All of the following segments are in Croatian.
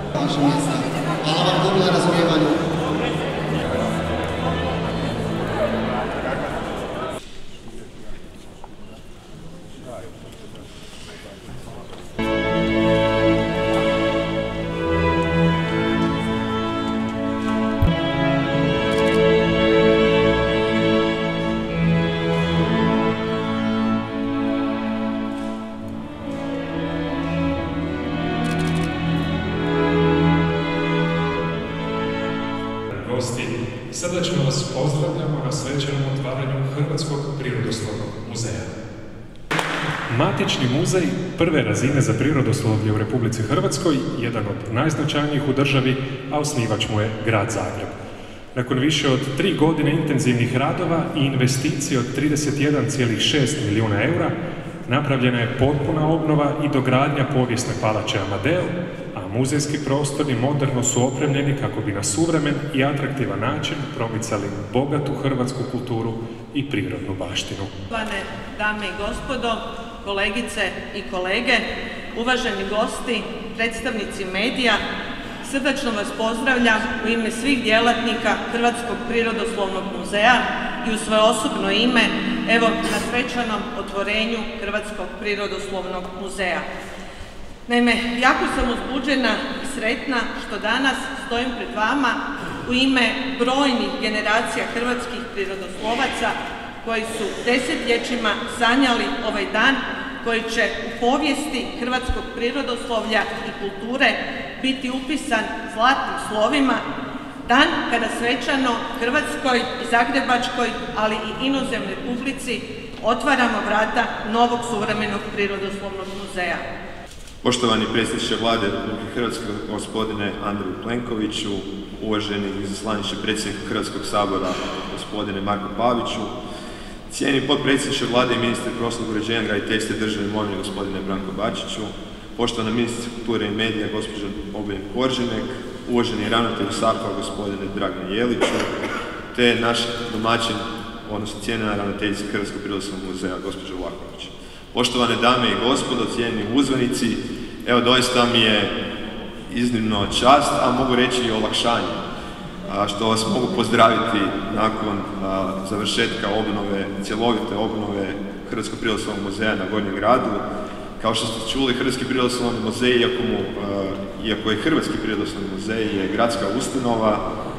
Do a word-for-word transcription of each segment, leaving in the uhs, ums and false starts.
vaše mjesta. Hvala vam puno na razumijevanju. Srdačno vas pozdravljamo na svečanom otvaranju Hrvatskog prirodoslovnog muzeja. Matični muzej prve razine za prirodoslovlje u Republici Hrvatskoj, jedan od najznačajnijih u državi, a osnivač mu je grad Zagreb. Nakon više od tri godine intenzivnih radova i investicije od trideset jedan zarez šest milijuna eura, napravljena je potpuna obnova i dogradnja povijesne palače Amadeo, a muzejski prostori moderno su opremljeni kako bi na suvremen i atraktivan način promicali bogatu hrvatsku kulturu i prirodnu baštinu. Poštovane dame i gospodo, kolegice i kolege, uvaženi gosti, predstavnici medija, srdačno vas pozdravljam u ime svih djelatnika Hrvatskog prirodoslovnog muzeja i u svoje osobno ime, evo, na svečanom otvorenju Hrvatskog prirodoslovnog muzeja. Naime, jako sam uzbuđena i sretna što danas stojim pred vama u ime brojnih generacija hrvatskih prirodoslovaca koji su desetljećima sanjali ovaj dan koji će u povijesti hrvatskog prirodoslovlja i kulture biti upisan zlatnim slovima, dan kada svečano Hrvatskoj i Zagrebačkoj, ali i inozemnoj publici otvaramo vrata novog suvremenog prirodoslovnog muzeja. Poštovani predsjedniče Vlade Hrvatske, gospodine Andreju Plenkoviću, uvaženi izaslaniče predsjednika Hrvatskog sabora, gospodine Marko Paviću, cijeni potpredsjedniče Vlade i ministar prostornog uređenja, graditeljstva i državne imovine, gospodine Branko Bačiću, poštovana ministrica kulture i medija, gospođa Obnove, uvaženi ravnatelj S A F A, gospodine Dragan Jeliću, te naš domaćin, odnosno cijenjena ravnateljica Hrvatskog prirodoslovnog muzeja, gospođa Vlahović. Poštovane dame i gospodo, cijenjeni uzvanici, evo doista mi je iznimno čast, a mogu reći i olakšanje, što vas mogu pozdraviti nakon završetka obnove, cjelovite obnove Hrvatskog prirodoslovnog muzeja na Gornjem gradu. Kao što ste čuli, Hrvatski prirodoslovni muzej, iako, mu, iako je Hrvatski prirodoslovni muzej, je gradska ustanova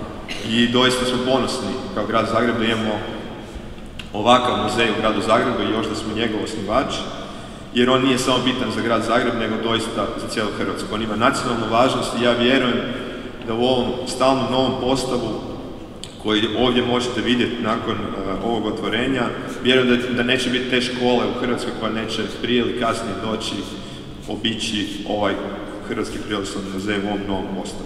i doista smo ponosni kao grad Zagreb da imamo ovakav muzej u gradu Zagrebu i još da smo njegov osnivač, jer on nije samo bitan za grad Zagreb, nego doista za cijelu Hrvatsku. On ima nacionalnu važnost i ja vjerujem da u ovom stalnom novom postavu koji ovdje možete vidjeti nakon uh, ovog otvorenja, vjerujem da, da neće biti te škole u Hrvatskoj koja neće prije ili kasnije doći obići ovaj Hrvatski prirodoslovni muzej u ovom novom postavu.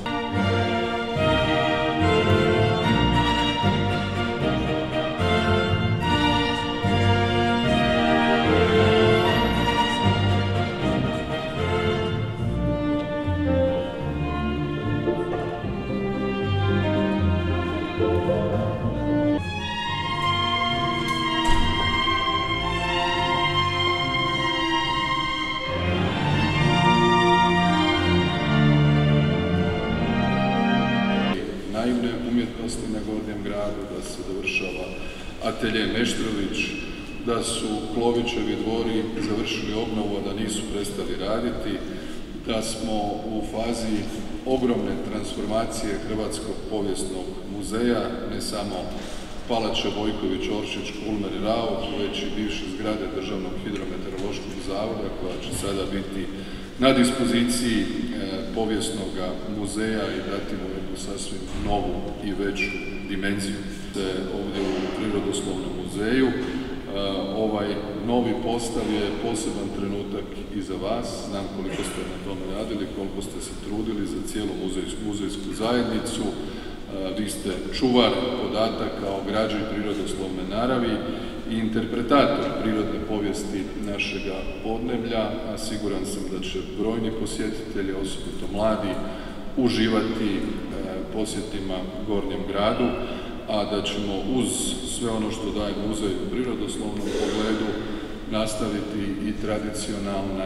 umjetnosti na Gornjem gradu, da se dovršava atelje Meštrović, da su Klovićevi dvori završili obnovu, da nisu prestali raditi, da smo u fazi ogromne transformacije Hrvatskog povijesnog muzeja, ne samo Palače Vojković, Oršić, Kulmer i Rao, već i bivše zgrade Državnog hidrometeorološkog zavoda, koja će sada biti na dispoziciji e, povijesnog muzeja i dati mu jednu sasvim novu i veću dimenziju. Ovdje u Prirodoslovnom muzeju e, ovaj novi postav je poseban trenutak i za vas. Znam koliko ste na tome radili, koliko ste se trudili za cijelu muzejsku, muzejsku zajednicu. E, vi ste čuvar podataka o građi prirodoslovne naravi i interpretator prirodne povijesti našega podneblja, a siguran sam da će brojni posjetitelji, osobito mladi, uživati e, posjetima Gornjem gradu, a da ćemo uz sve ono što daje muzej u prirodoslovnom pogledu nastaviti i tradicionalne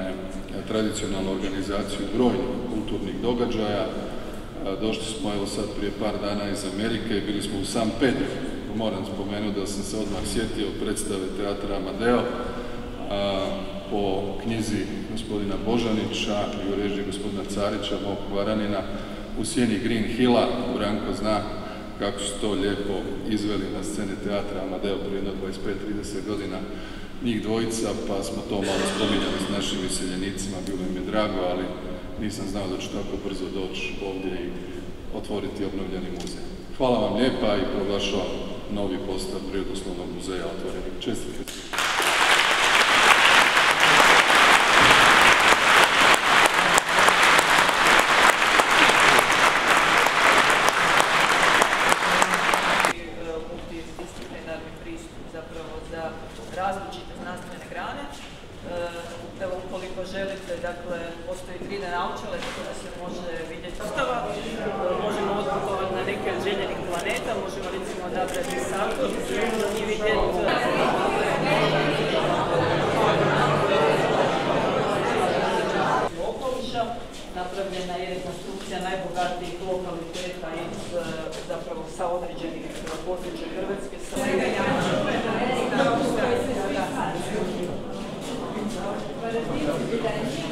tradicionalnu organizaciju brojnih kulturnih događaja. Došli smo evo sad prije par dana iz Amerike i bili smo u San Pedro. Moram spomenuti da sam se odmah sjetio predstave teatra Amadeo po knjizi gospodina Božanića i u režiji gospodina Carića, mog Varanina, u sjeni Green Hilla. Branko zna kako su to lijepo izveli na sceni teatra Amadeo prije jedno dvadeset pet trideset godina njih dvojica, pa smo to malo spominjali s našim iseljenicima, bilo im je drago, ali nisam znao da ću tako brzo doći ovdje i otvoriti obnovljeni muzej. Hvala vam lijepa i proglašavam novi postav Prirodoslovnog muzeja otvorenih. Čestitke. Multidisciplinarni pristup zapravo za različite znanstvene grane. Evo, ukoliko želite, dakle, postoji tri D naočale, tako da se može vidjeti ustava, možemo otputovati na neke od željenih planeta, možemo recimo odabrati Saturn i vidjeti okoliša. Napravljena je rekonstrukcija najbogatijih lokaliteta iz, zapravo, sa određenih područja Hrvatske, sa Zagreba.